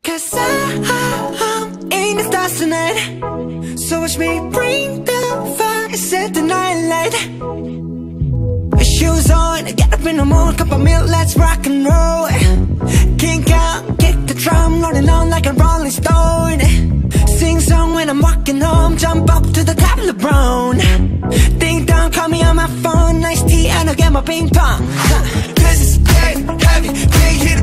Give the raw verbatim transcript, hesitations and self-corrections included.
Cause I'm in the stars tonight, so watch me bring the fire, set the night light. Shoes on, get up in the morning, cup of milk, let's rock and roll. Kink out, kick the drum, rolling on like a rolling stone. Sing song when I'm walking home, jump up to the top of LeBron. Ding dong, call me on my phone, nice tea and I'll get my ping pong. This is dead heavy, can't hear